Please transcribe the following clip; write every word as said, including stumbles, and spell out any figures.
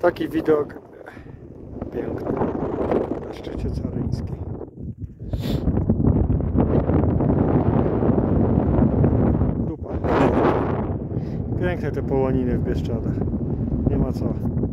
Taki widok piękny na szczycie Caryńskiej. Dupa. Piękne te połoniny w Bieszczadach. Nie ma co.